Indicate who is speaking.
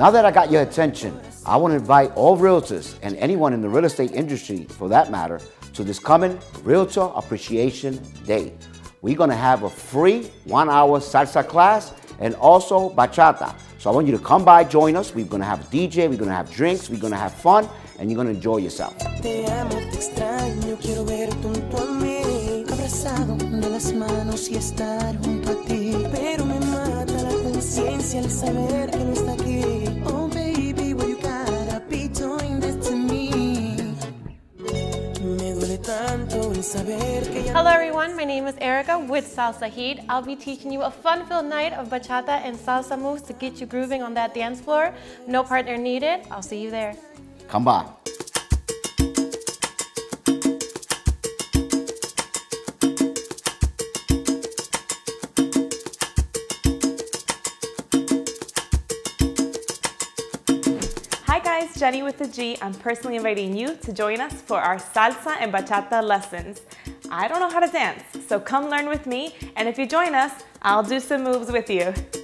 Speaker 1: Now that I got your attention, I want to invite all realtors and anyone in the real estate industry, for that matter, to this coming Realtor Appreciation Day. We're going to have a free 1-hour salsa class and also bachata. So I want you to come by, join us. We're going to have a DJ, we're going to have drinks, we're going to have fun, and you're going to enjoy yourself.
Speaker 2: Te amo, te extraño, quiero verte junto a mí, abrazado de las manos y estar junto a ti. Pero me mata la conciencia al saber que no está aquí. Oh baby, what you gotta be doing this to me. Me duele tanto el saber que ya.
Speaker 3: Hello everyone, my name is Erica with Salsa Heat. I'll be teaching you a fun-filled night of bachata and salsa moves to get you grooving on that dance floor. No partner needed. I'll see you there.
Speaker 1: Come by.
Speaker 4: Hi guys, Jenny with the G. I'm personally inviting you to join us for our salsa and bachata lessons. I don't know how to dance, so come learn with me, and if you join us, I'll do some moves with you.